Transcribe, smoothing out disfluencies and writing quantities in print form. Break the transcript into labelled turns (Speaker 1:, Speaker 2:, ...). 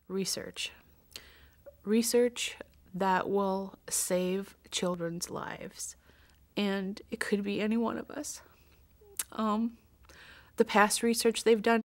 Speaker 1: research. Research that will save children's lives. And it could be any one of us. The past research they've done